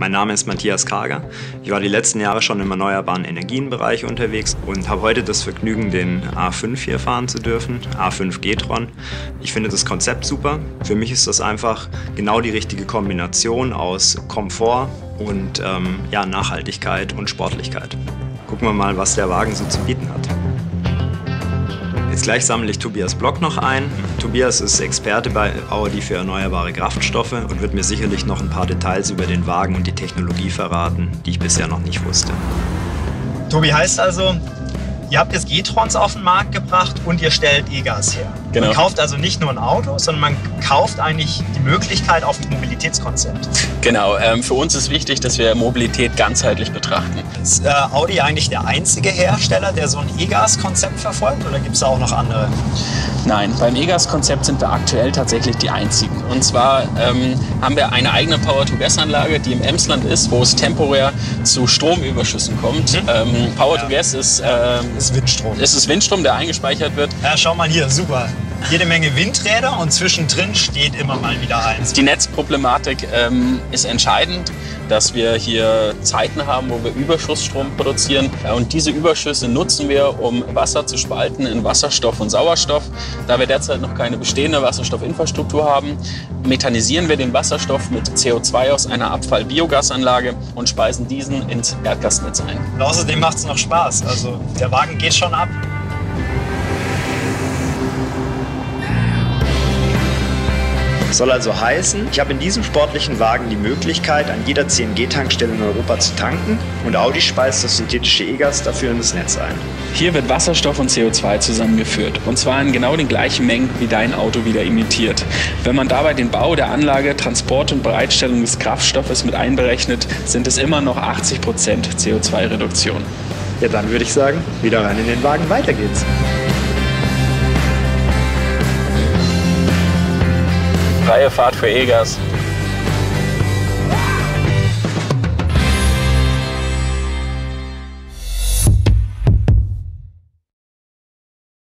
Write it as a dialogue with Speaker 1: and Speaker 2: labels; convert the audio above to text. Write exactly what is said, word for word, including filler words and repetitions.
Speaker 1: Mein Name ist Matthias Karger. Ich war die letzten Jahre schon im erneuerbaren Energienbereich unterwegs und habe heute das Vergnügen, den A fünf hier fahren zu dürfen, A fünf g-tron. Ich finde das Konzept super. Für mich ist das einfach genau die richtige Kombination aus Komfort und ähm, ja, Nachhaltigkeit und Sportlichkeit. Gucken wir mal, was der Wagen so zu bieten hat. Jetzt gleich sammle ich Tobias Block noch ein. Tobias ist Experte bei Audi für erneuerbare Kraftstoffe und wird mir sicherlich noch ein paar Details über den Wagen und die Technologie verraten, die ich bisher noch nicht wusste.
Speaker 2: Tobi, heißt also, ihr habt jetzt g-trons auf den Markt gebracht und ihr stellt E-Gas her.
Speaker 3: Genau.
Speaker 2: Man kauft also nicht nur ein Auto, sondern man kauft eigentlich die Möglichkeit auf ein Mobilitätskonzept.
Speaker 3: Genau, ähm, für uns ist wichtig, dass wir Mobilität ganzheitlich betrachten.
Speaker 2: Ist äh, Audi eigentlich der einzige Hersteller, der so ein E-Gas-Konzept verfolgt, oder gibt es da auch noch andere?
Speaker 3: Nein, beim E-Gas-Konzept sind wir aktuell tatsächlich die einzigen. Und zwar ähm, haben wir eine eigene Power-to-Gas-Anlage, die im Emsland ist, wo es temporär zu Stromüberschüssen kommt. Mhm. Ähm, Power-to-Gas ja. ist, ähm,
Speaker 2: ist Windstrom.
Speaker 3: Es ist Windstrom, der eingespeichert wird.
Speaker 2: Ja, schau mal hier, super. Jede Menge Windräder und zwischendrin steht immer mal wieder eins.
Speaker 3: Die Netzproblematik ähm, ist entscheidend, dass wir hier Zeiten haben, wo wir Überschussstrom produzieren. Und diese Überschüsse nutzen wir, um Wasser zu spalten in Wasserstoff und Sauerstoff. Da wir derzeit noch keine bestehende Wasserstoffinfrastruktur haben, methanisieren wir den Wasserstoff mit C O zwei aus einer Abfall-Biogasanlage und speisen diesen ins Erdgasnetz ein.
Speaker 2: Und außerdem macht es noch Spaß. Also der Wagen geht schon ab.
Speaker 1: Soll also heißen, ich habe in diesem sportlichen Wagen die Möglichkeit, an jeder C N G-Tankstelle in Europa zu tanken und Audi speist das synthetische E-Gas dafür in das Netz ein.
Speaker 3: Hier wird Wasserstoff und C O zwei zusammengeführt und zwar in genau den gleichen Mengen, wie dein Auto wieder emittiert. Wenn man dabei den Bau der Anlage, Transport und Bereitstellung des Kraftstoffes mit einberechnet, sind es immer noch achtzig Prozent C O zwei Reduktion.
Speaker 1: Ja, dann würde ich sagen, wieder rein in den Wagen, weiter geht's.
Speaker 3: Freie Fahrt für E-Gas.